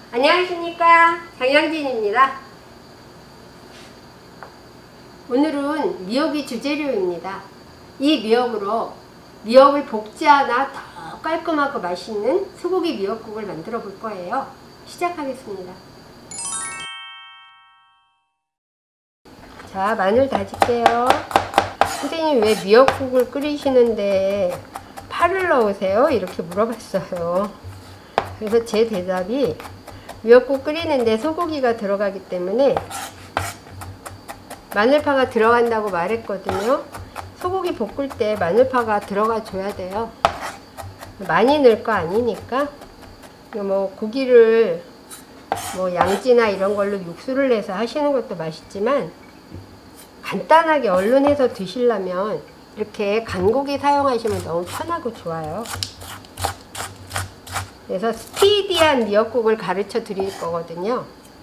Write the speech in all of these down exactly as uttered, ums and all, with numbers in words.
안녕하십니까, 장영진입니다. 오늘은 미역이 주재료입니다. 이 미역으로 미역을 볶지 않아 더 깔끔하고 맛있는 소고기 미역국을 만들어 볼 거예요. 시작하겠습니다. 자, 마늘 다질게요. 선생님, 왜 미역국을 끓이시는데 파를 넣으세요? 이렇게 물어봤어요. 그래서 제 대답이, 미역국 끓이는데 소고기가 들어가기 때문에 마늘파가 들어간다고 말했거든요. 소고기 볶을 때 마늘파가 들어가 줘야 돼요. 많이 넣을 거 아니니까. 뭐 고기를 뭐 양지나 이런 걸로 육수를 내서 하시는 것도 맛있지만, 간단하게 얼른 해서 드시려면 이렇게 간고기 사용하시면 너무 편하고 좋아요. 그래서 스피디한 미역국을 가르쳐 드릴 거거든요.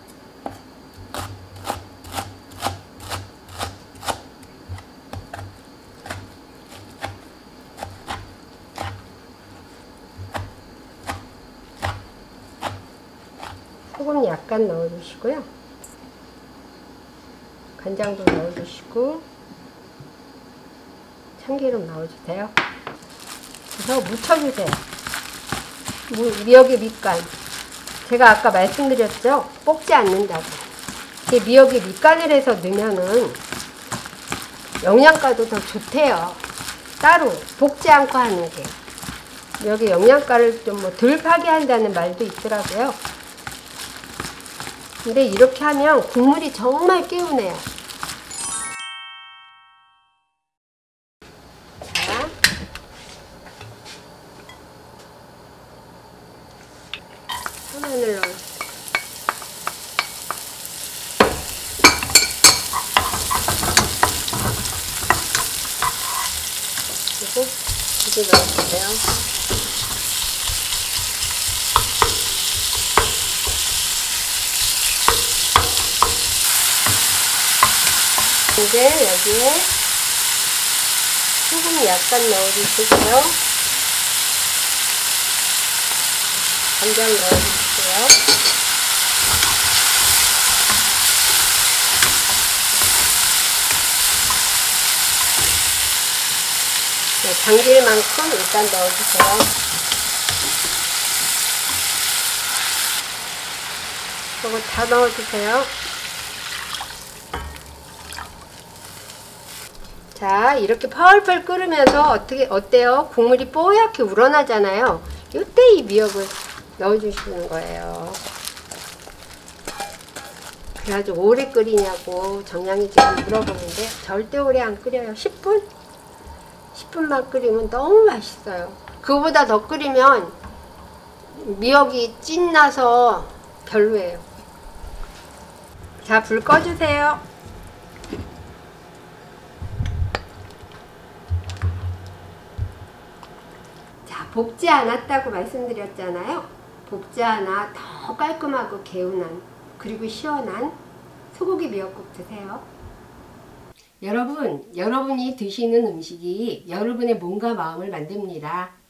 소금 약간 넣어주시고요. 간장도 넣어주시고 참기름 넣어주세요. 그래서 묻혀주세요. 미역의 밑간, 제가 아까 말씀드렸죠? 볶지 않는다고. 미역의 밑간을 해서 넣으면은 영양가도 더 좋대요. 따로 볶지 않고 하는 게 미역의 영양가를 좀 뭐 덜 파괴한다는 말도 있더라고요. 근데 이렇게 하면 국물이 정말 개운해요. 자, 마늘 넣어주세요. 그리고 이제 넣어주세요. 이제 여기에 소금 약간 넣어주시고요. 간장 넣어주세요. 네, 잠길 만큼 일단 넣어주세요. 이거 다 넣어주세요. 자, 이렇게 펄펄 끓으면서 어떻게 어때요? 국물이 뽀얗게 우러나잖아요. 이때 이 미역을 넣어주시는 거예요. 그래가지고 오래 끓이냐고 정량이 지금 물어보는데 절대 오래 안 끓여요. 십 분? 십 분만 끓이면 너무 맛있어요. 그거보다 더 끓이면 미역이 찐나서 별로예요. 자, 불 꺼주세요. 볶지 않았다고 말씀드렸잖아요. 볶지 않아 더 깔끔하고 개운한, 그리고 시원한 소고기 미역국 드세요. 여러분, 여러분이 드시는 음식이 여러분의 몸과 마음을 만듭니다.